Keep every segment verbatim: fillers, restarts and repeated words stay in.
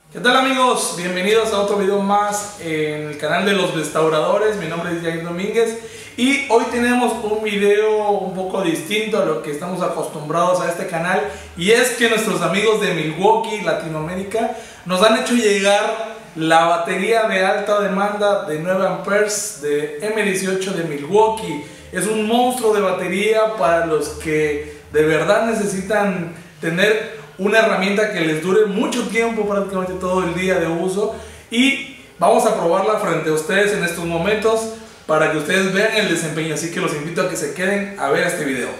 ¿Qué tal, amigos? Bienvenidos a otro video más en el canal de los restauradores. Mi nombre es Jair Domínguez y hoy tenemos un video un poco distinto a lo que estamos acostumbrados a este canal, y es que nuestros amigos de Milwaukee, Latinoamérica, nos han hecho llegar la batería de alta demanda de nueve amperes de M dieciocho de Milwaukee. Es un monstruo de batería para los que de verdad necesitan tener una herramienta que les dure mucho tiempo, prácticamente todo el día de uso, y vamos a probarla frente a ustedes en estos momentos para que ustedes vean el desempeño. Así que los invito a que se queden a ver este video.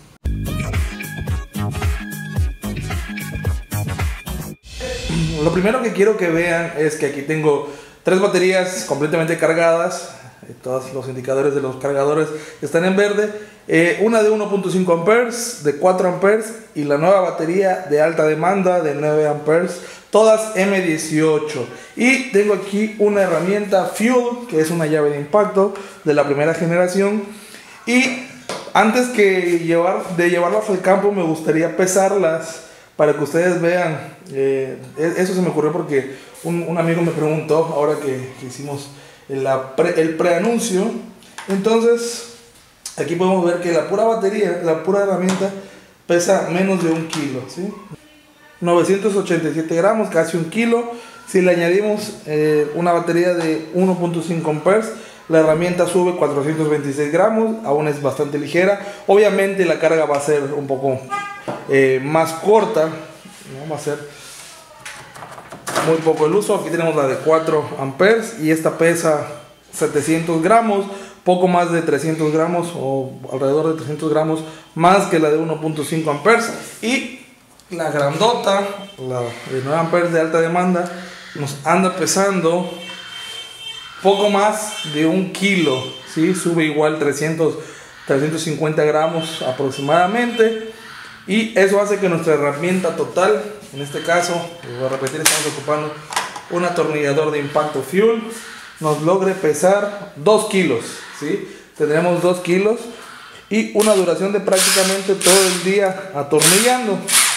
Lo primero que quiero que vean es que aquí tengo tres baterías completamente cargadas. Todos los indicadores de los cargadores están en verde. Eh, una de uno punto cinco amperes, de cuatro amperes, y la nueva batería de alta demanda de nueve amperes, todas M dieciocho. Y tengo aquí una herramienta Fuel, que es una llave de impacto de la primera generación. Y antes que llevar, de llevarlas al campo, me gustaría pesarlas para que ustedes vean. Eh, eso se me ocurrió porque un, un amigo me preguntó ahora que, que hicimos La pre, el preanuncio. Entonces aquí podemos ver que la pura batería, la pura herramienta, pesa menos de un kilo, ¿sí? novecientos ochenta y siete gramos, casi un kilo. Si le añadimos eh, una batería de uno punto cinco amperes, la herramienta sube cuatrocientos veintiséis gramos, aún es bastante ligera. Obviamente la carga va a ser un poco eh, más corta, ¿no? Va a ser muy poco el uso. Aquí tenemos la de cuatro amperes y esta pesa setecientos gramos, poco más de trescientos gramos o alrededor de trescientos gramos más que la de uno punto cinco amperes. Y la grandota, la de nueve amperes de alta demanda, nos anda pesando poco más de un kilo, ¿sí? Sube igual trescientos, trescientos cincuenta gramos aproximadamente. Y eso hace que nuestra herramienta total, en este caso, voy a repetir, estamos ocupando un atornillador de impacto Fuel, nos logre pesar dos kilos, ¿sí? Tendremos dos kilos y una duración de prácticamente todo el día atornillando.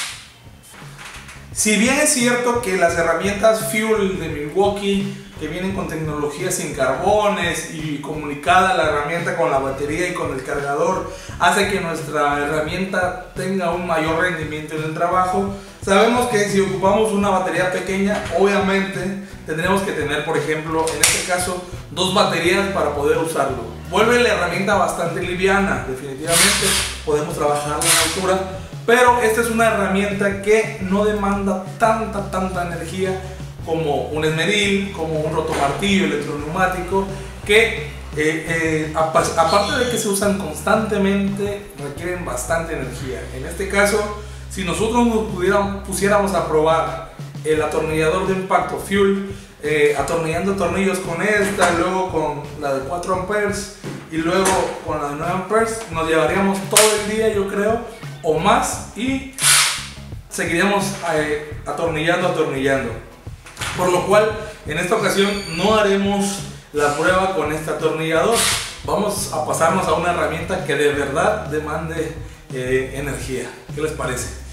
Si bien es cierto que las herramientas Fuel de Milwaukee, que vienen con tecnología sin carbones y comunicada la herramienta con la batería y con el cargador, hace que nuestra herramienta tenga un mayor rendimiento en el trabajo, sabemos que si ocupamos una batería pequeña, obviamente tendremos que tener, por ejemplo, en este caso, dos baterías para poder usarlo. Vuelve la herramienta bastante liviana, definitivamente podemos trabajar en altura, pero esta es una herramienta que no demanda tanta, tanta energía como un esmeril, como un rotomartillo electroneumático, que eh, eh, aparte de que se usan constantemente, requieren bastante energía. En este caso, si nosotros nos pudiéramos, pusiéramos a probar el atornillador de impacto Fuel, eh, atornillando tornillos con esta, luego con la de cuatro amperes y luego con la de nueve amperes, nos llevaríamos todo el día, yo creo, o más, y seguiríamos eh, atornillando, atornillando. Por lo cual, en esta ocasión no haremos la prueba con este atornillador. Vamos a pasarnos a una herramienta que de verdad demande eh, energía. ¿Qué les parece?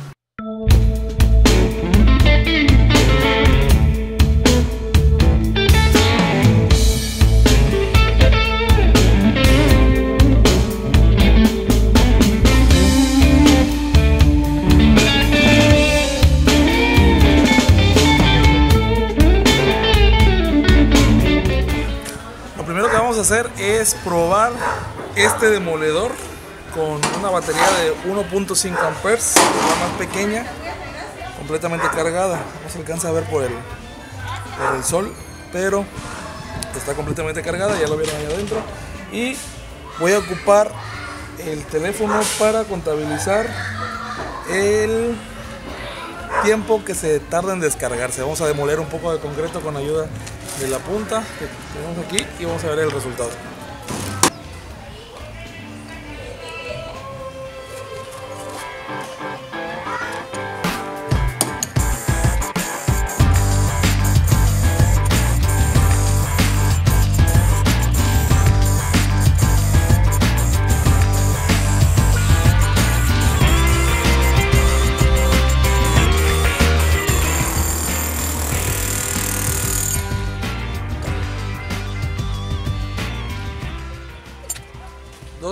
Hacer es probar este demoledor con una batería de uno punto cinco amperes, la más pequeña, completamente cargada. No se alcanza a ver por el, por el sol, pero está completamente cargada, ya lo vieron ahí adentro. Y voy a ocupar el teléfono para contabilizar el tiempo que se tarda en descargarse. Vamos a demoler un poco de concreto con ayuda de la punta que tenemos aquí y vamos a ver el resultado.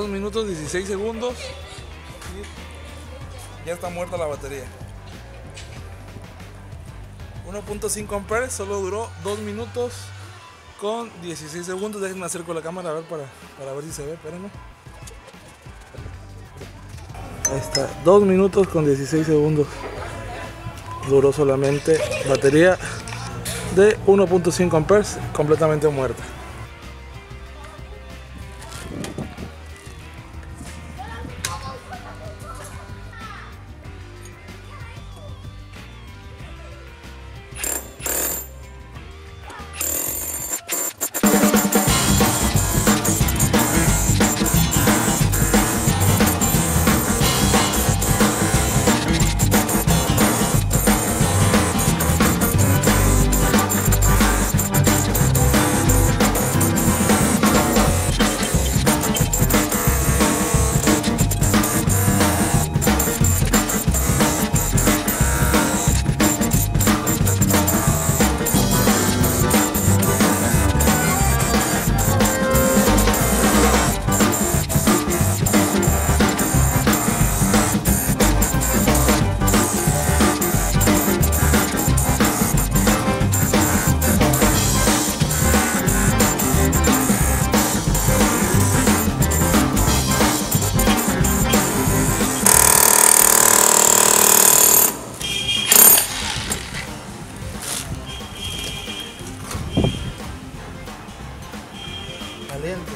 dos minutos dieciséis segundos. Y ya está muerta la batería. uno punto cinco amperes, solo duró dos minutos con dieciséis segundos. Déjenme acerco la cámara a ver para, para ver si se ve, espérenme. Ahí está, dos minutos con dieciséis segundos. Duró solamente batería de uno punto cinco amperes, completamente muerta. Caliente.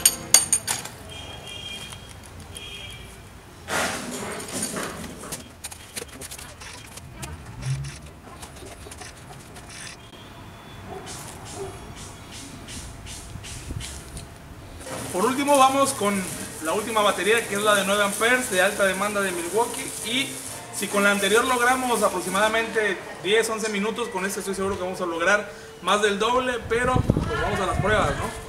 Por último vamos con la última batería, que es la de nueve amperes de alta demanda de Milwaukee. Y si con la anterior logramos aproximadamente diez a once minutos, con este estoy seguro que vamos a lograr más del doble, pero pues vamos a las pruebas, ¿no?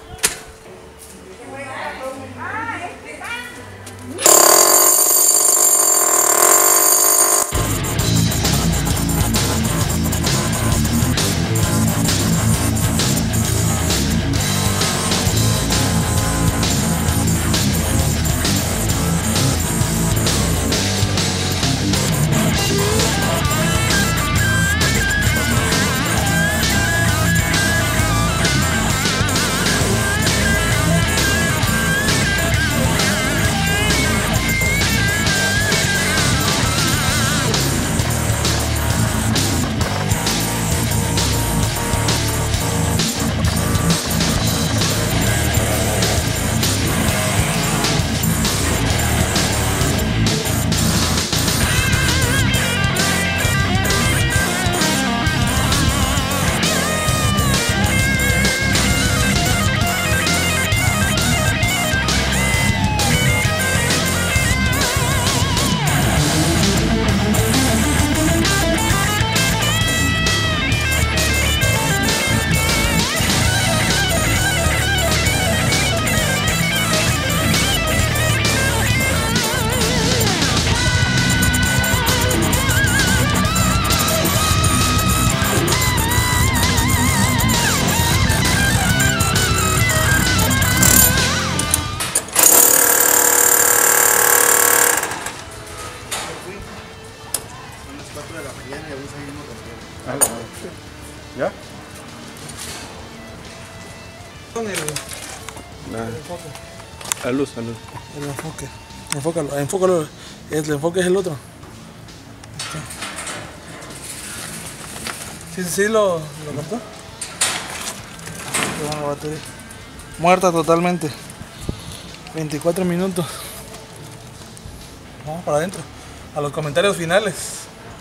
¿Ya? Con el, Nah. el enfoque. A luz, a luz. El enfoque. Enfócalo, enfócalo. El enfoque es el otro. Sí, sí, sí, lo, lo captó. Qué buena batería. Muerta totalmente. veinticuatro minutos. Vamos para adentro. A los comentarios finales.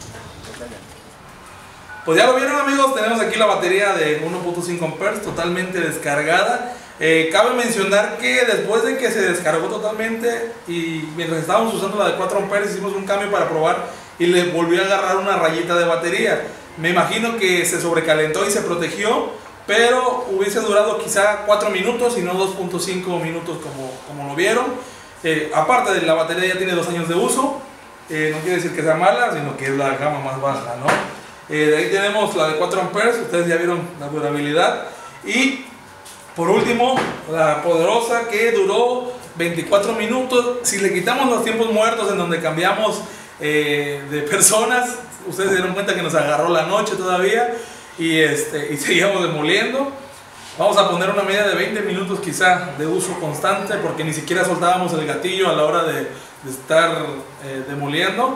Pues ya lo vieron, amigos, tenemos aquí la batería de uno punto cinco amperes totalmente descargada. Eh, cabe mencionar que después de que se descargó totalmente y mientras estábamos usando la de cuatro amperes, hicimos un cambio para probar y le volvió a agarrar una rayita de batería. Me imagino que se sobrecalentó y se protegió, pero hubiese durado quizá cuatro minutos y no dos punto cinco minutos como, como lo vieron. Eh, aparte de la batería ya tiene dos años de uso, eh, no quiere decir que sea mala, sino que es la gama más baja, ¿no? Eh, de ahí tenemos la de cuatro amperes, ustedes ya vieron la durabilidad. Y por último, la poderosa que duró veinticuatro minutos. Si le quitamos los tiempos muertos en donde cambiamos eh, de personas, ustedes se dieron cuenta que nos agarró la noche todavía y, este, y seguíamos demoliendo. Vamos a poner una media de veinte minutos quizá de uso constante, porque ni siquiera soltábamos el gatillo a la hora de, de estar eh, demoliendo.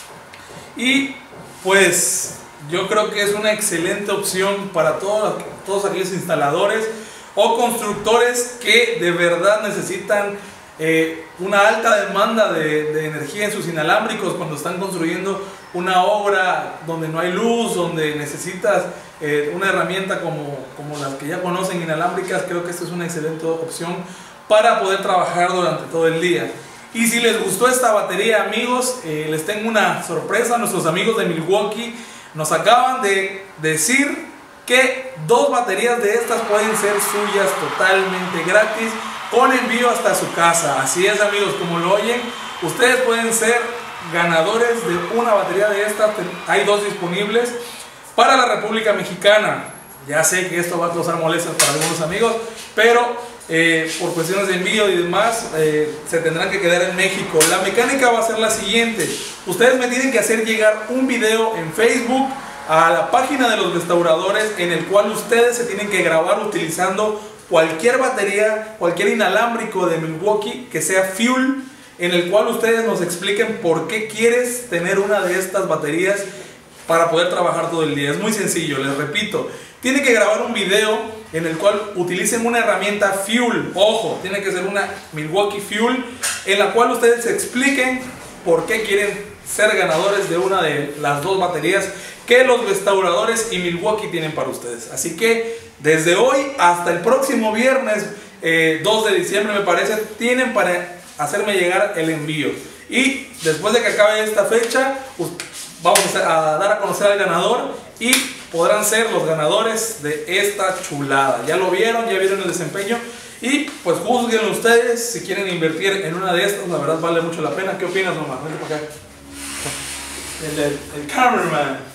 Y pues yo creo que es una excelente opción para todos, todos aquellos instaladores o constructores que de verdad necesitan eh, una alta demanda de, de energía en sus inalámbricos cuando están construyendo una obra donde no hay luz, donde necesitas eh, una herramienta como, como las que ya conocen inalámbricas. Creo que esta es una excelente opción para poder trabajar durante todo el día. Y si les gustó esta batería, amigos, eh, les tengo una sorpresa. Nuestros amigos de Milwaukee nos acaban de decir que dos baterías de estas pueden ser suyas totalmente gratis, con envío hasta su casa. Así es, amigos, como lo oyen, ustedes pueden ser ganadores de una batería de estas. Hay dos disponibles para la República Mexicana. Ya sé que esto va a causar molestias para algunos amigos, pero eh, por cuestiones de envío y demás eh, se tendrán que quedar en México. La mecánica va a ser la siguiente: ustedes me tienen que hacer llegar un video en Facebook a la página de los restauradores, en el cual ustedes se tienen que grabar utilizando cualquier batería, cualquier inalámbrico de Milwaukee que sea fuel, en el cual ustedes nos expliquen por qué quieres tener una de estas baterías para poder trabajar todo el día. Es muy sencillo, les repito, tienen que grabar un video en el cual utilicen una herramienta fuel. Ojo, tiene que ser una Milwaukee fuel, en la cual ustedes expliquen por qué quieren ser ganadores de una de las dos baterías que los restauradores y Milwaukee tienen para ustedes. Así que desde hoy hasta el próximo viernes eh, dos de diciembre, me parece, tienen para hacerme llegar el envío. Y después de que acabe esta fecha, pues, vamos a dar a conocer al ganador y podrán ser los ganadores de esta chulada. Ya lo vieron, ya vieron el desempeño y pues juzguen ustedes si quieren invertir en una de estas. La verdad vale mucho la pena. ¿Qué opinas, mamá? Vente para acá. El, el, el cameraman.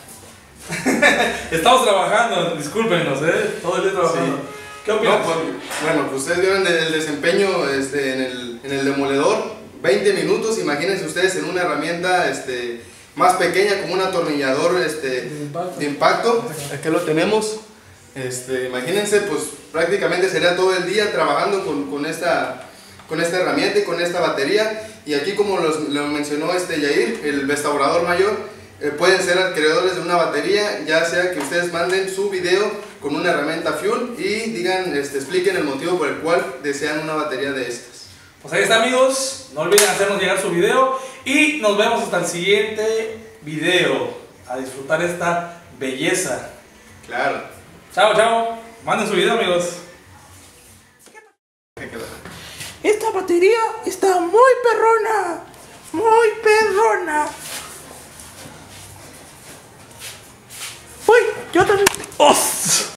Estamos trabajando, discúlpenos, ¿eh? Todo el día trabajando. Sí. ¿Qué opinas? No, pues, bueno, pues ustedes vieron el desempeño este, en, el, en el demoledor. veinte minutos, imagínense ustedes en una herramienta este, más pequeña, como un atornillador este, de impacto. De impacto. Aquí lo tenemos. Este, imagínense, pues prácticamente sería todo el día trabajando con, con, esta, con esta herramienta y con esta batería. Y aquí, como los, lo mencionó este Yair, el restaurador mayor, eh, pueden ser acreedores de una batería, ya sea que ustedes manden su video con una herramienta fuel y digan, este, expliquen el motivo por el cual desean una batería de estas. Pues ahí está, amigos, no olviden hacernos llegar su video y nos vemos hasta el siguiente video. A disfrutar esta belleza. Claro. Chao, chao. Manden su video, amigos. Esta batería está muy perrona.